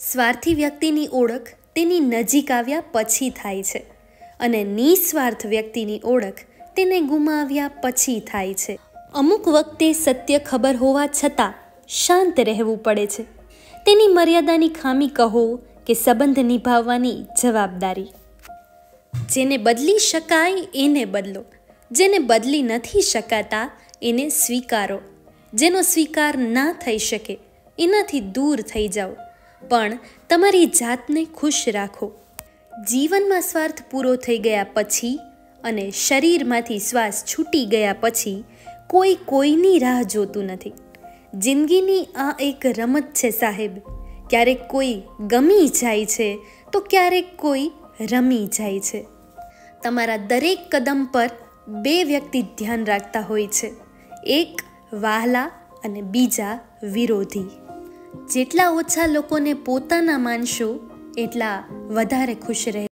સ્વાર્થી વ્યક્તિની ઓળખ તેની નજીક આવ્યા પછી થાય છે અને નિસ્વાર્થ વ્યક્તિની ઓળખ તેને ગુમાવ્યા પછી થાય છે. અમુક વખતે સત્ય ખબર હોવા છતાં શાંત રહેવું પડે છે. તેની મર્યાદાની ખામી કહો કે સંબંધ નિભાવવાની જવાબદારી. જેને બદલી શકાય એને બદલો, જેને બદલી નથી શકાતા એને સ્વીકારો. જેનો સ્વીકાર ના થઈ શકે એનાથી દૂર થઈ જાઓ, પણ તમારી જાતને ખુશ રાખો. જીવનમાં સ્વાર્થ પૂરો થઈ ગયા પછી અને શરીરમાંથી શ્વાસ છૂટી ગયા પછી કોઈ કોઈની રાહ જોતું નથી. જિંદગીની આ એક રમત છે સાહેબ. ક્યારેક કોઈ ગમી જાય છે તો ક્યારેક કોઈ રમી જાય છે. તમારા દરેક કદમ પર બે વ્યક્તિ ધ્યાન રાખતા હોય છે, એક વહાલા અને બીજા વિરોધી. જેટલા ઓછા લોકોને પોતાના માનશો એટલા વધારે ખુશ રહે.